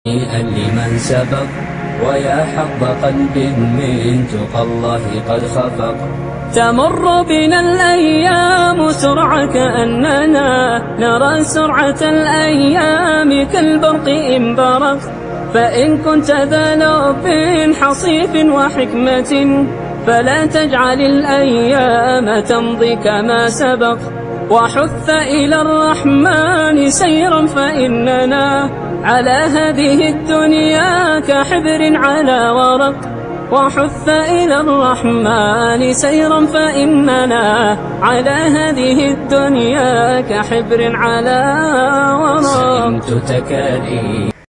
لمن سبق ويا حظ قلب من تقى الله قد خفق. تمر بنا الأيام سرعة كأننا نرى سرعة الأيام كالبرق إن برق. فإن كنت ذا لب حصيف وحكمة فلا تجعل الأيام تمضي كما سبق. وحث إلى الرحمن سيرا فإننا على هذه الدنيا كحبر على ورق. وحث إلى الرحمن سيرا فإننا على هذه الدنيا كحبر على ورق. سئمت تكاليف